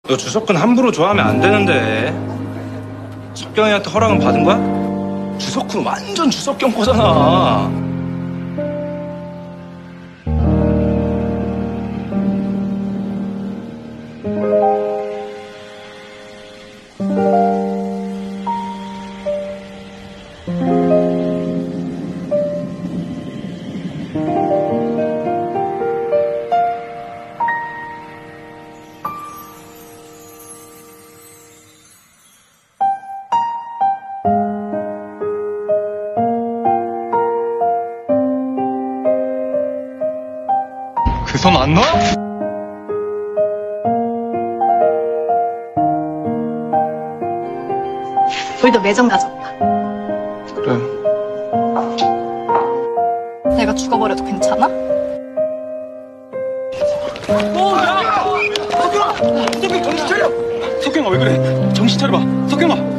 너 주석근 함부로 좋아하면 안 되는데. 석경이한테 허락은 받은 거야? 주석근 완전 주석경 거잖아. 그 손 안 놔? 우리도 매점 가자. 그래. 내가 죽어버려도 괜찮아? 야! 석경아! 석경 정신 차려! 석경아 왜 그래? 정신 차려봐. 석경아!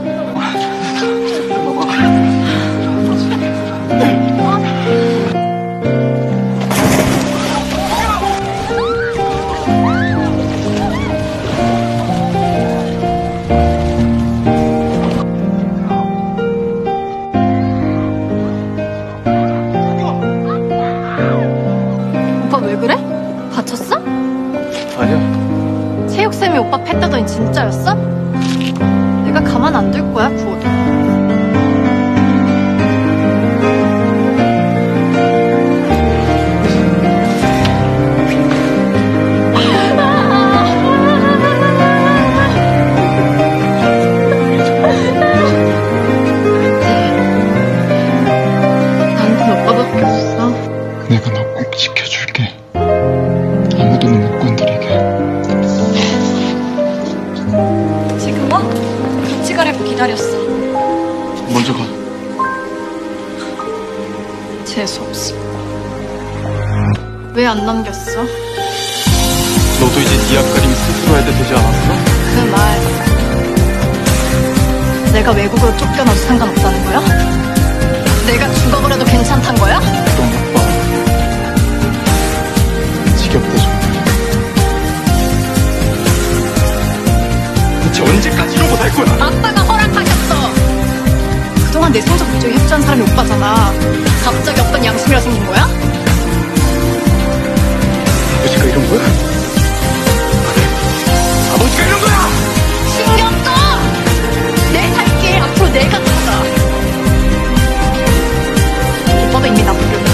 오빠 왜 그래? 다쳤어? 아니야. 체육쌤이 오빠 팼다더니 진짜였어? 내가 가만 안 둘 거야, 구호도. 나한테 오빠밖에 없어. 내가 너 꼭 지켜줄게. 아무도 못 건드리게. 지금 와? 같이 가려고 기다렸어. 먼저 가. 재수없어. 왜 안 남겼어? 너도 이제 네 앞가림 스스로 해야 되지 않았어? 그 말. 내가 외국으로 쫓겨나도 상관없다는 거야? 내가 죽어버려도 괜찮단 거야? 넌 오빠. 지겹다 정말. 대체 언제까지 이러고 살 거야? 아빠가 허락하셨어. 그동안 내 성적 위조에 협조한 사람이 오빠잖아. 갑자기 없던 양심이라 생긴 거야? 아버지가 이런 거야? 아버지가 이런 거야! 신경 꺼! 내 살 길 앞으로 내가 가자. 오빠도 이미 나 모르고.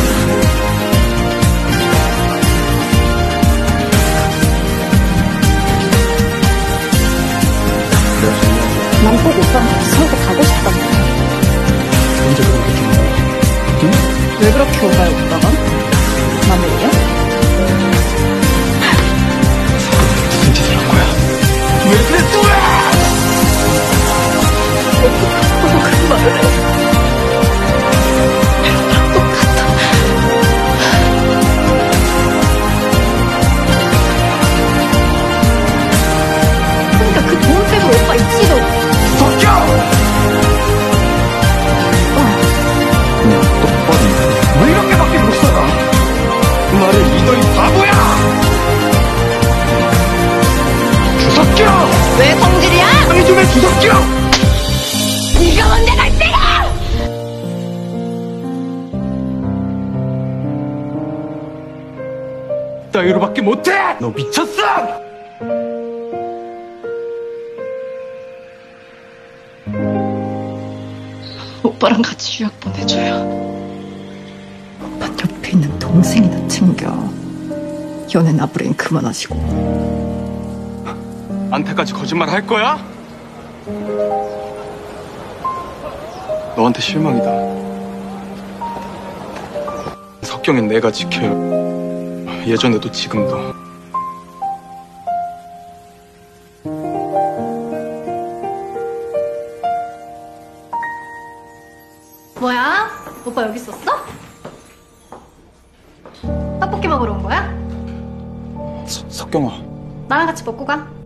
난 꼭 오빠랑 같이 서울대 가고 싶단 말이야. 언제 그렇게 된 거야? 응? 왜 그렇게 오가요, 오빠가? 마음을요? 무슨 짓을 한 거야? 왜 그랬어 왜? 오빠 그 말을 해. 똑같아. 그러니까 그 돈 빼고 오빠 있지도. 석경! 그냥 똑바로 왜 이렇게밖에 못 살아? 그 말을 믿어 이 바보야! 주석경! 왜 성질이야? 아니 좀해 주석경! 네가 뭔데 날 때려! 따위로밖에 못해! 너 미쳤어! 오빠랑 같이 유학 보내줘요. 오빠 옆에 있는 동생이나 챙겨. 연애 나부랭 그만하시고. 안타까지 거짓말 할 거야? 너한테 실망이다. 석경은 내가 지켜요. 예전에도 지금도. 뭐야? 오빠 여기 있었어? 떡볶이 먹으러 온 거야? 석경아. 나랑 같이 먹고 가.